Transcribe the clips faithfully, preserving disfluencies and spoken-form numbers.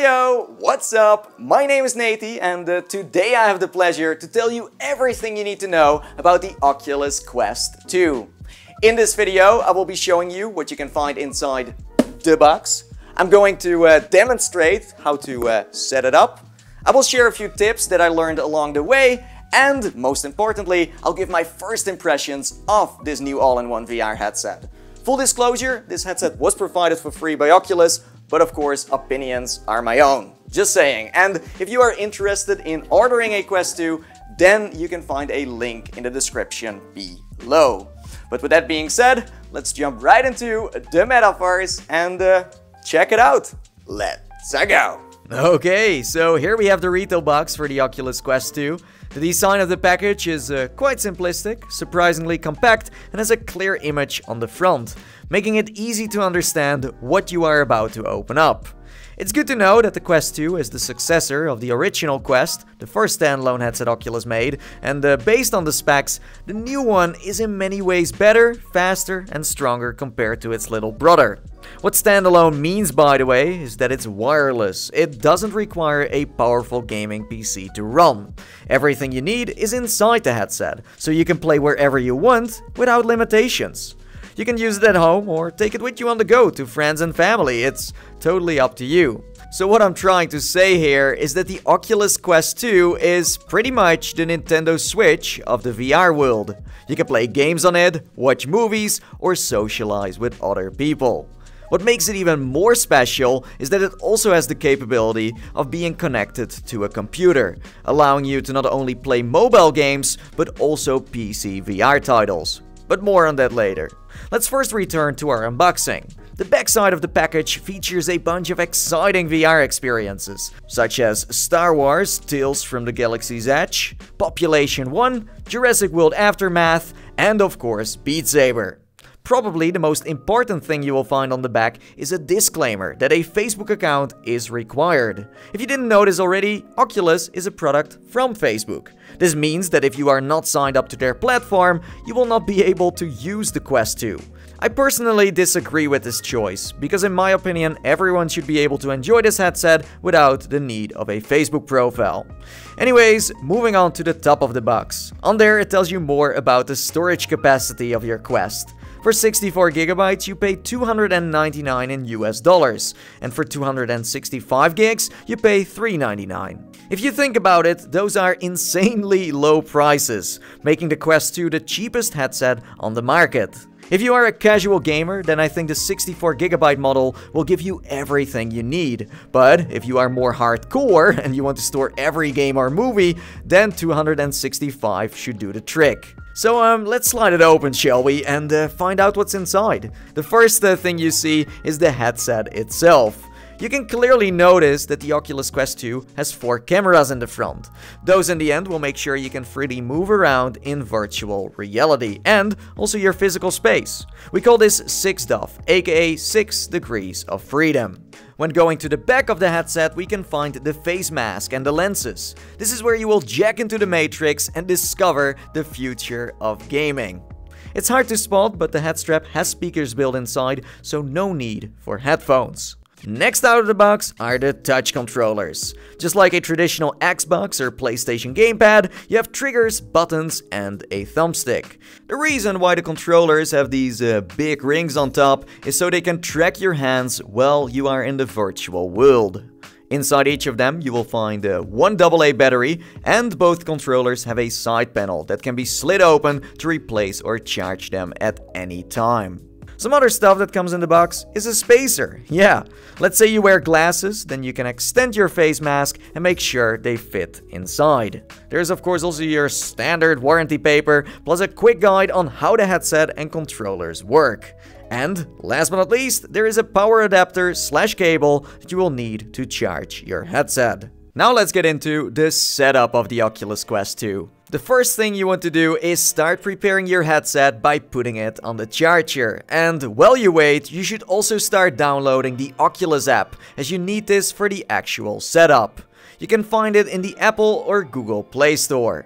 Heyo, what's up? My name is Nathy and uh, today I have the pleasure to tell you everything you need to know about the Oculus Quest two. In this video, I will be showing you what you can find inside the box. I'm going to uh, demonstrate how to uh, set it up. I will share a few tips that I learned along the way, and most importantly, I'll give my first impressions of this new all-in-one V R headset. Full disclosure, this headset was provided for free by Oculus, but of course, opinions are my own. Just saying. And if you are interested in ordering a Quest two, then you can find a link in the description below. But with that being said, let's jump right into the metaverse and uh, check it out. Let's go! Okay, so here we have the retail box for the Oculus Quest two. The design of the package is uh, quite simplistic, surprisingly compact, and has a clear image on the front, making it easy to understand what you are about to open up. It's good to know that the Quest two is the successor of the original Quest, the first standalone headset Oculus made, and uh, based on the specs, the new one is in many ways better, faster, and stronger compared to its little brother. What standalone means, by the way, is that it's wireless. It doesn't require a powerful gaming P C to run. Everything you need is inside the headset, so you can play wherever you want without limitations. You can use it at home or take it with you on the go to friends and family. It's totally up to you. So what I'm trying to say here is that the Oculus Quest two is pretty much the Nintendo Switch of the V R world. You can play games on it, watch movies, or socialize with other people. What makes it even more special is that it also has the capability of being connected to a computer, allowing you to not only play mobile games, but also P C V R titles. But more on that later. Let's first return to our unboxing. The backside of the package features a bunch of exciting V R experiences, such as Star Wars Tales from the Galaxy's Edge, Population one, Jurassic World Aftermath, and of course Beat Saber. Probably the most important thing you will find on the back is a disclaimer that a Facebook account is required. If you didn't notice already, Oculus is a product from Facebook. This means that if you are not signed up to their platform, you will not be able to use the Quest two. I personally disagree with this choice, because in my opinion, everyone should be able to enjoy this headset without the need of a Facebook profile. Anyways, moving on to the top of the box. On there it tells you more about the storage capacity of your Quest. For sixty-four gigabytes, you pay two hundred ninety-nine in U S dollars, and for two hundred sixty-five gigs, you pay three ninety-nine. If you think about it, those are insanely low prices, making the Quest two the cheapest headset on the market. If you are a casual gamer, then I think the sixty-four gigabyte model will give you everything you need. But if you are more hardcore and you want to store every game or movie, then two hundred sixty-five should do the trick. So um, let's slide it open, shall we, and uh, find out what's inside. The first uh, thing you see is the headset itself. You can clearly notice that the Oculus Quest two has four cameras in the front. Those in the end will make sure you can freely move around in virtual reality and also your physical space. We call this six D O F, aka six degrees of freedom. When going to the back of the headset, we can find the face mask and the lenses. This is where you will jack into the Matrix and discover the future of gaming. It's hard to spot, but the head strap has speakers built inside, so no need for headphones. Next out of the box are the touch controllers. Just like a traditional Xbox or PlayStation gamepad, you have triggers, buttons, and a thumbstick. The reason why the controllers have these uh, big rings on top is so they can track your hands while you are in the virtual world. Inside each of them, you will find uh, one double A battery, and both controllers have a side panel that can be slid open to replace or charge them at any time. Some other stuff that comes in the box is a spacer. Yeah, let's say you wear glasses, then you can extend your face mask and make sure they fit inside. There's of course also your standard warranty paper, plus a quick guide on how the headset and controllers work. And last but not least, there is a power adapter slash cable that you will need to charge your headset. Now let's get into the setup of the Oculus Quest two. The first thing you want to do is start preparing your headset by putting it on the charger. And while you wait, you should also start downloading the Oculus app, as you need this for the actual setup. You can find it in the Apple or Google Play Store.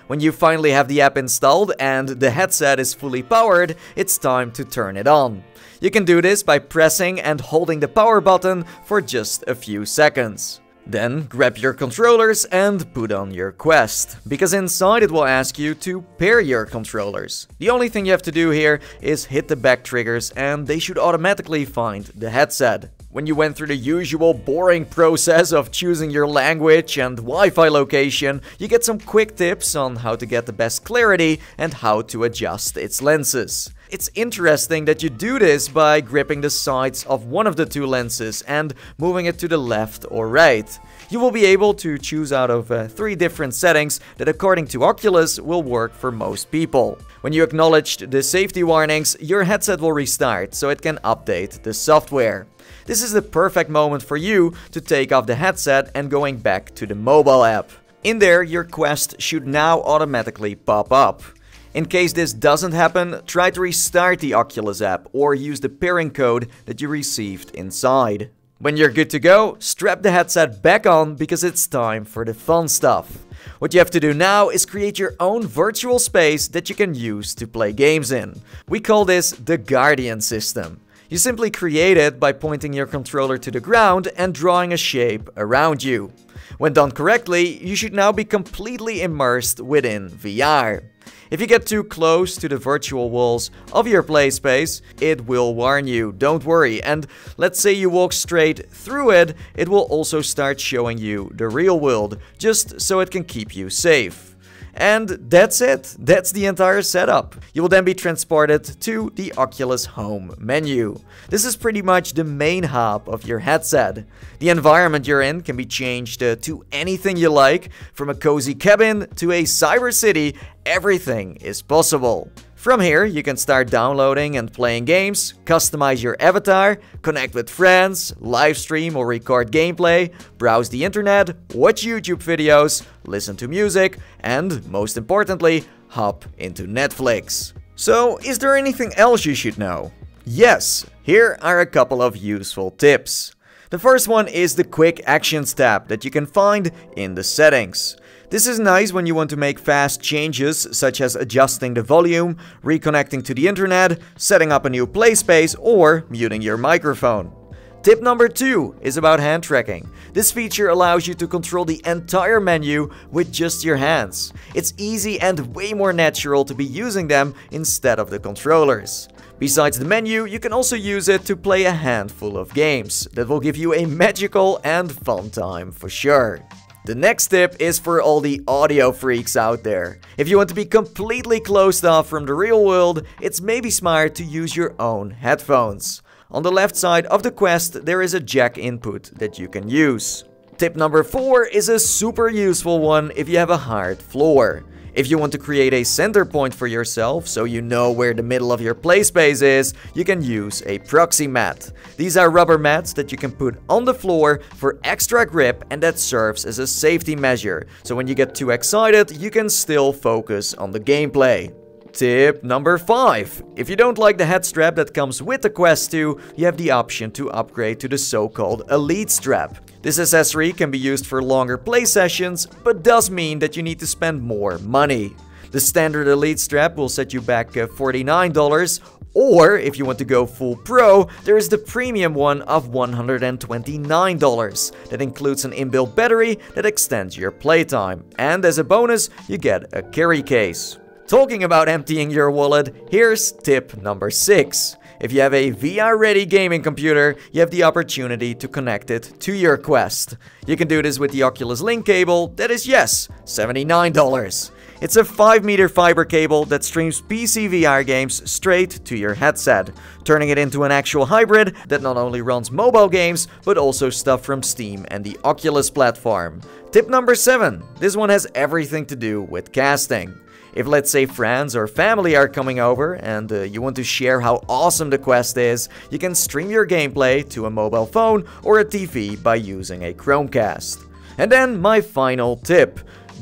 When you finally have the app installed and the headset is fully powered, it's time to turn it on. You can do this by pressing and holding the power button for just a few seconds. Then grab your controllers and put on your Quest, because inside it will ask you to pair your controllers. The only thing you have to do here is hit the back triggers and they should automatically find the headset. When you went through the usual boring process of choosing your language and Wi-Fi location, you get some quick tips on how to get the best clarity and how to adjust its lenses. It's interesting that you do this by gripping the sides of one of the two lenses and moving it to the left or right. You will be able to choose out of uh, three different settings that, according to Oculus, will work for most people. When you acknowledged the safety warnings, your headset will restart so it can update the software. This is the perfect moment for you to take off the headset and going back to the mobile app. In there, your Quest should now automatically pop up. In case this doesn't happen, try to restart the Oculus app or use the pairing code that you received inside. When you're good to go, strap the headset back on because it's time for the fun stuff. What you have to do now is create your own virtual space that you can use to play games in. We call this the Guardian system. You simply create it by pointing your controller to the ground and drawing a shape around you. When done correctly, you should now be completely immersed within V R. If you get too close to the virtual walls of your play space, it will warn you, don't worry, and let's say you walk straight through it, it will also start showing you the real world, just so it can keep you safe. And that's it. That's the entire setup. You will then be transported to the Oculus Home menu. This is pretty much the main hub of your headset. The environment you're in can be changed uh, to anything you like, from a cozy cabin to a cyber city. Everything is possible. From here, you can start downloading and playing games, customize your avatar, connect with friends, live stream or record gameplay, browse the internet, watch YouTube videos, listen to music, and most importantly, hop into Netflix. So, is there anything else you should know? Yes, here are a couple of useful tips. The first one is the Quick Actions tab that you can find in the settings. This is nice when you want to make fast changes, such as adjusting the volume, reconnecting to the internet, setting up a new play space, or muting your microphone. Tip number two is about hand tracking. This feature allows you to control the entire menu with just your hands. It's easy and way more natural to be using them instead of the controllers. Besides the menu, you can also use it to play a handful of games that will give you a magical and fun time for sure. The next tip is for all the audio freaks out there. If you want to be completely closed off from the real world, it's maybe smart to use your own headphones. On the left side of the Quest, there is a jack input that you can use. Tip number four is a super useful one if you have a hard floor. If you want to create a center point for yourself, so you know where the middle of your play space is, you can use a proxy mat. These are rubber mats that you can put on the floor for extra grip, and that serves as a safety measure. So when you get too excited, you can still focus on the gameplay. Tip number five. If you don't like the head strap that comes with the Quest two, you have the option to upgrade to the so-called Elite strap. This accessory can be used for longer play sessions, but does mean that you need to spend more money. The standard Elite strap will set you back uh, forty-nine dollars, or if you want to go full pro, there is the premium one of one hundred twenty-nine dollars. That includes an inbuilt battery that extends your playtime, and as a bonus, you get a carry case. Talking about emptying your wallet, here's tip number six. If you have a V R-ready gaming computer, you have the opportunity to connect it to your Quest. You can do this with the Oculus Link cable that is, yes, seventy-nine dollars. It's a five meter fiber cable that streams P C V R games straight to your headset, turning it into an actual hybrid that not only runs mobile games, but also stuff from Steam and the Oculus platform. Tip number seven. This one has everything to do with casting. If, let's say, friends or family are coming over and uh, you want to share how awesome the Quest is, you can stream your gameplay to a mobile phone or a T V by using a Chromecast. And then my final tip.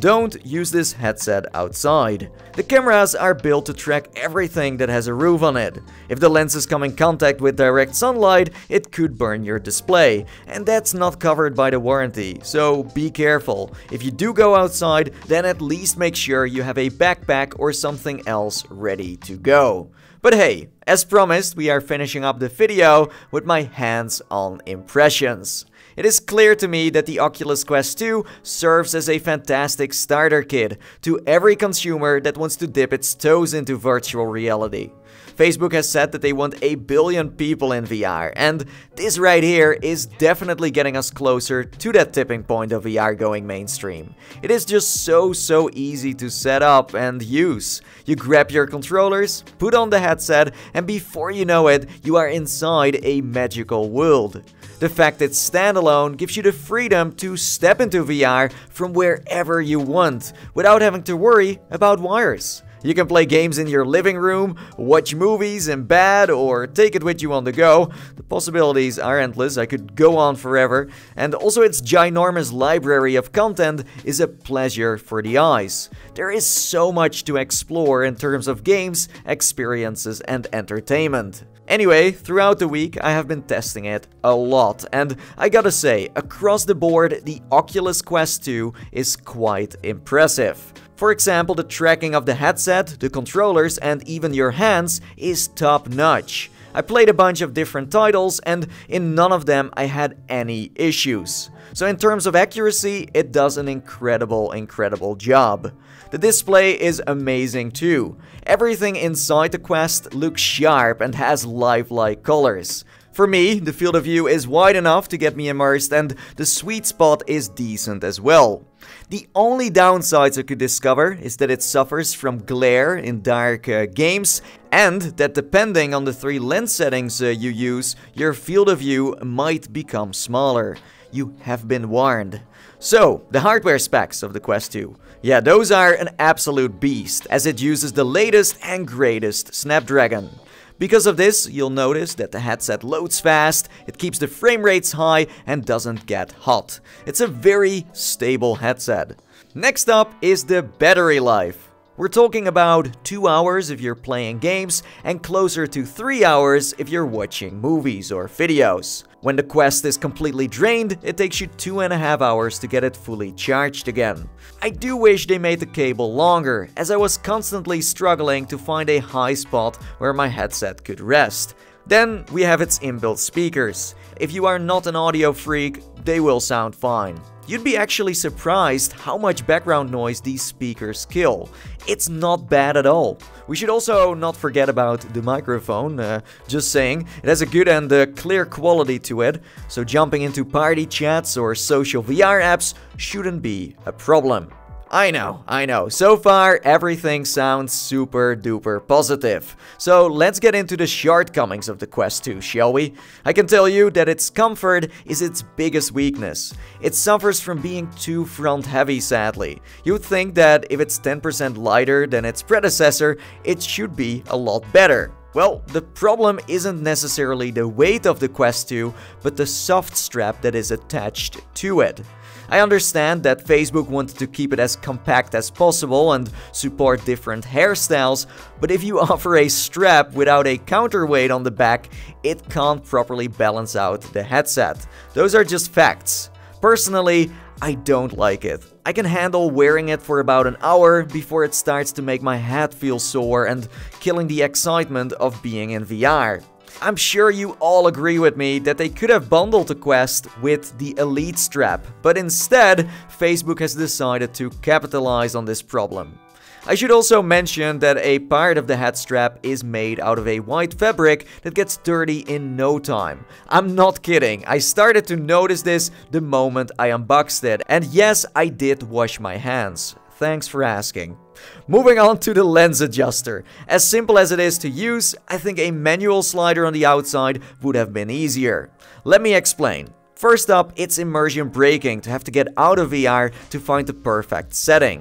Don't use this headset outside. The cameras are built to track everything that has a roof on it. If the lenses come in contact with direct sunlight, it could burn your display, and that's not covered by the warranty, so be careful. If you do go outside, then at least make sure you have a backpack or something else ready to go. But hey, as promised, we are finishing up the video with my hands-on impressions. It is clear to me that the Oculus Quest two serves as a fantastic starter kit to every consumer that wants to dip its toes into virtual reality. Facebook has said that they want a billion people in V R, and this right here is definitely getting us closer to that tipping point of V R going mainstream. It is just so so easy to set up and use. You grab your controllers, put on the headset, and before you know it, you are inside a magical world. The fact it's standalone gives you the freedom to step into V R from wherever you want, without having to worry about wires. You can play games in your living room, watch movies in bed, or take it with you on the go. The possibilities are endless, I could go on forever. And also its ginormous library of content is a pleasure for the eyes. There is so much to explore in terms of games, experiences, and entertainment. Anyway, throughout the week I have been testing it a lot, and I gotta say, across the board, the Oculus Quest two is quite impressive. For example, the tracking of the headset, the controllers, and even your hands is top-notch. I played a bunch of different titles, and in none of them I had any issues. So in terms of accuracy, it does an incredible, incredible job. The display is amazing too. Everything inside the Quest looks sharp and has lifelike colors. For me, the field of view is wide enough to get me immersed, and the sweet spot is decent as well. The only downsides I could discover is that it suffers from glare in dark uh, games, and that depending on the three lens settings uh, you use, your field of view might become smaller. You have been warned. So, the hardware specs of the Quest two. Yeah, those are an absolute beast, as it uses the latest and greatest Snapdragon. Because of this, you'll notice that the headset loads fast, it keeps the frame rates high and doesn't get hot. It's a very stable headset. Next up is the battery life. We're talking about two hours if you're playing games and closer to three hours if you're watching movies or videos. When the Quest is completely drained, it takes you two and a half hours to get it fully charged again. I do wish they made the cable longer, as I was constantly struggling to find a high spot where my headset could rest. Then we have its inbuilt speakers. If you are not an audio freak, they will sound fine. You'd be actually surprised how much background noise these speakers kill. It's not bad at all. We should also not forget about the microphone, uh, just saying. It has a good and uh, clear quality to it, so jumping into party chats or social V R apps shouldn't be a problem. I know, I know, so far everything sounds super duper positive. So let's get into the shortcomings of the Quest two, shall we? I can tell you that its comfort is its biggest weakness. It suffers from being too front heavy, sadly. You'd think that if it's ten percent lighter than its predecessor, it should be a lot better. Well, the problem isn't necessarily the weight of the Quest two, but the soft strap that is attached to it. I understand that Facebook wanted to keep it as compact as possible and support different hairstyles, but if you offer a strap without a counterweight on the back, it can't properly balance out the headset. Those are just facts. Personally, I don't like it. I can handle wearing it for about an hour before it starts to make my head feel sore and killing the excitement of being in V R. I'm sure you all agree with me that they could have bundled the Quest with the Elite strap, but instead, Facebook has decided to capitalize on this problem. I should also mention that a part of the head strap is made out of a white fabric that gets dirty in no time. I'm not kidding, I started to notice this the moment I unboxed it, and yes, I did wash my hands. Thanks for asking. Moving on to the lens adjuster. As simple as it is to use, I think a manual slider on the outside would have been easier. Let me explain. First up, it's immersion braking to have to get out of V R to find the perfect settings.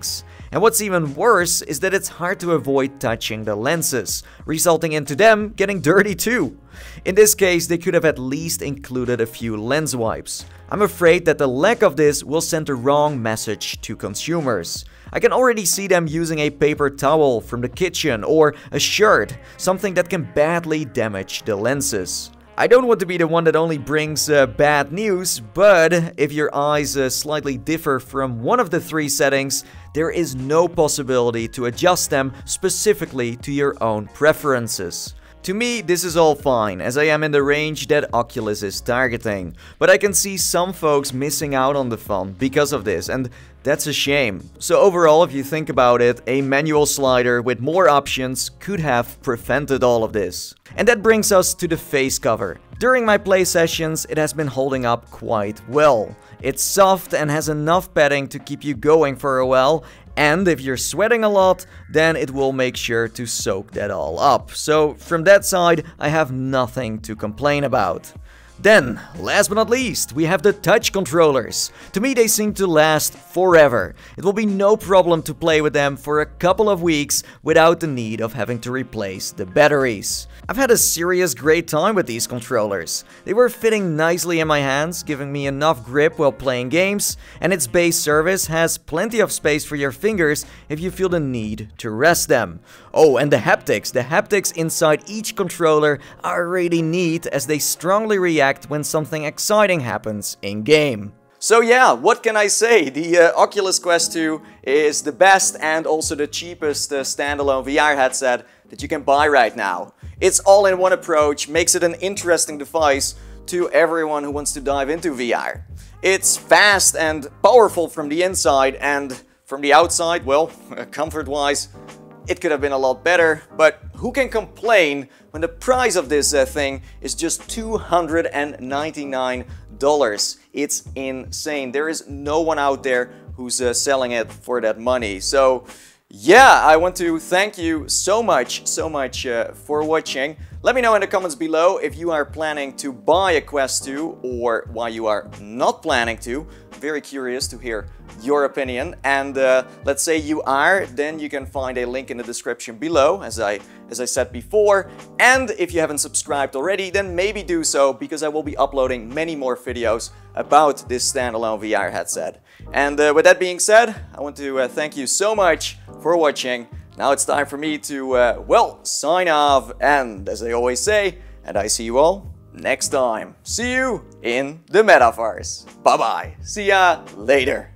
And what's even worse is that it's hard to avoid touching the lenses, resulting into them getting dirty too. In this case, they could have at least included a few lens wipes. I'm afraid that the lack of this will send the wrong message to consumers. I can already see them using a paper towel from the kitchen or a shirt, something that can badly damage the lenses. I don't want to be the one that only brings uh, bad news, but if your eyes uh, slightly differ from one of the three settings, there is no possibility to adjust them specifically to your own preferences. To me, this is all fine, as I am in the range that Oculus is targeting, but I can see some folks missing out on the fun because of this, and that's a shame. So overall, if you think about it, a manual slider with more options could have prevented all of this. And that brings us to the face cover. During my play sessions, it has been holding up quite well. It's soft and has enough padding to keep you going for a while, and if you're sweating a lot, then it will make sure to soak that all up. So from that side, I have nothing to complain about. Then, last but not least, we have the touch controllers. To me, they seem to last forever. It will be no problem to play with them for a couple of weeks without the need of having to replace the batteries. I've had a serious great time with these controllers. They were fitting nicely in my hands, giving me enough grip while playing games, and its base service has plenty of space for your fingers if you feel the need to rest them. Oh, and the haptics. The haptics inside each controller are really neat as they strongly react when something exciting happens in-game. So yeah, what can I say? The uh, Oculus Quest two is the best and also the cheapest uh, standalone V R headset that you can buy right now. Its all-in-one approach makes it an interesting device to everyone who wants to dive into V R. It's fast and powerful from the inside, and from the outside, well, comfort-wise, it could have been a lot better, but who can complain when the price of this uh, thing is just two hundred ninety-nine dollars? It's insane. There is no one out there who's uh, selling it for that money. So yeah, I want to thank you so much, so much uh, for watching. Let me know in the comments below if you are planning to buy a Quest two or why you are not planning to. Very curious to hear your opinion, and uh, let's say you are, then you can find a link in the description below, as I as I said before. And if you haven't subscribed already, then maybe do so, because I will be uploading many more videos about this standalone V R headset. And uh, with that being said, I want to uh, thank you so much for watching. Now it's time for me to, uh, well, sign off, and as I always say, and I see you all next time. See you in the metaverse. Bye bye. See ya later.